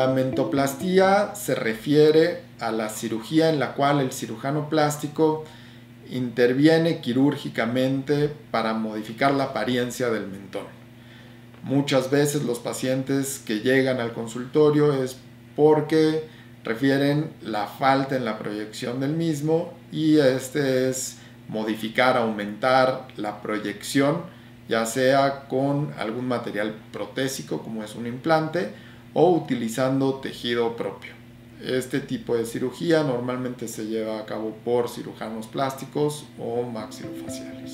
La mentoplastía se refiere a la cirugía en la cual el cirujano plástico interviene quirúrgicamente para modificar la apariencia del mentón. Muchas veces los pacientes que llegan al consultorio es porque refieren la falta en la proyección del mismo, y este es modificar, aumentar la proyección, ya sea con algún material protésico como es un implante o utilizando tejido propio. Este tipo de cirugía normalmente se lleva a cabo por cirujanos plásticos o maxilofaciales.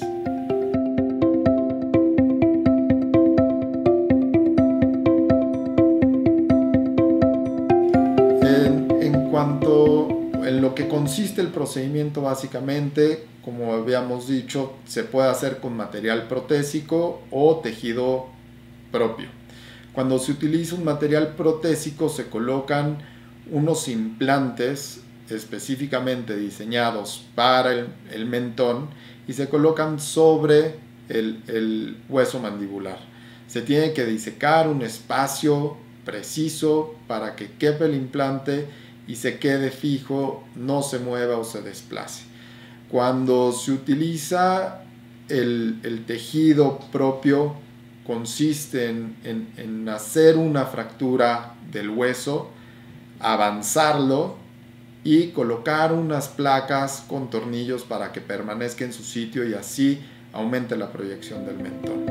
En cuanto a lo que consiste el procedimiento, básicamente, como habíamos dicho, se puede hacer con material protésico o tejido propio. Cuando se utiliza un material protésico se colocan unos implantes específicamente diseñados para el mentón y se colocan sobre el hueso mandibular. Se tiene que disecar un espacio preciso para que quepa el implante y se quede fijo, no se mueva o se desplace. Cuando se utiliza el tejido propio, consiste en hacer una fractura del hueso, avanzarlo y colocar unas placas con tornillos para que permanezca en su sitio y así aumente la proyección del mentón.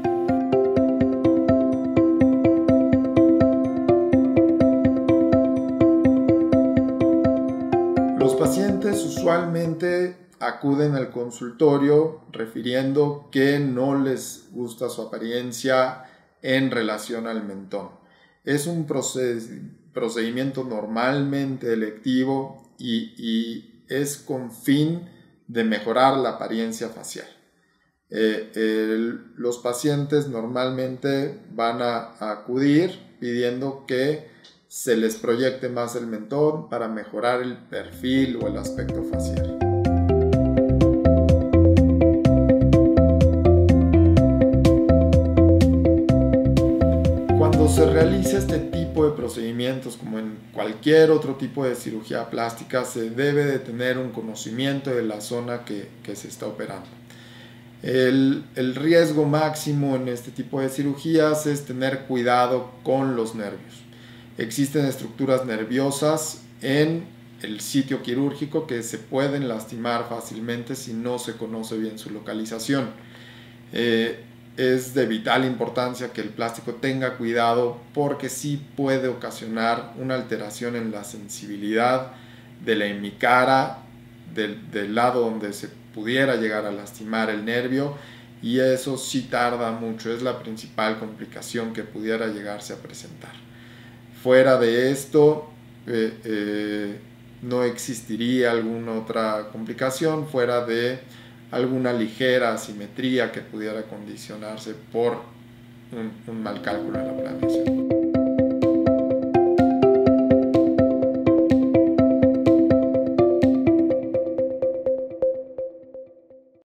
Los pacientes usualmente acuden al consultorio refiriendo que no les gusta su apariencia en relación al mentón. Es un procedimiento normalmente electivo y es con fin de mejorar la apariencia facial. Los pacientes normalmente van a acudir pidiendo que se les proyecte más el mentón para mejorar el perfil o el aspecto facial. Cuando se realiza este tipo de procedimientos, como en cualquier otro tipo de cirugía plástica, se debe de tener un conocimiento de la zona que se está operando. El riesgo máximo en este tipo de cirugías es tener cuidado con los nervios. Existen estructuras nerviosas en el sitio quirúrgico que se pueden lastimar fácilmente si no se conoce bien su localización. Es de vital importancia que el plástico tenga cuidado porque sí puede ocasionar una alteración en la sensibilidad de la hemicara del lado donde se pudiera llegar a lastimar el nervio, y eso sí tarda mucho, es la principal complicación que pudiera llegarse a presentar. Fuera de esto, no existiría alguna otra complicación fuera de alguna ligera asimetría que pudiera condicionarse por un mal cálculo en la planeación.